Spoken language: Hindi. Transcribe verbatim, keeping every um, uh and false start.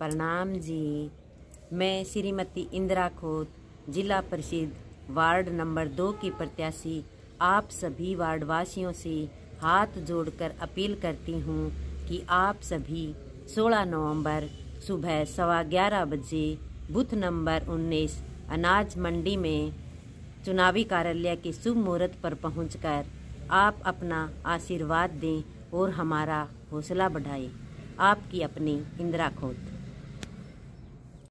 प्रणाम जी। मैं श्रीमती इंदिरा खोत, जिला परिषद वार्ड नंबर दो की प्रत्याशी आप सभी वार्ड वासियों से हाथ जोड़कर अपील करती हूँ कि आप सभी सोलह नवंबर सुबह सवा ग्यारह बजे बूथ नंबर उन्नीस अनाज मंडी में चुनावी कार्यालय के शुभ मुहूर्त पर पहुंचकर आप अपना आशीर्वाद दें और हमारा हौसला बढ़ाएं। आपकी अपनी इंदिरा खोत।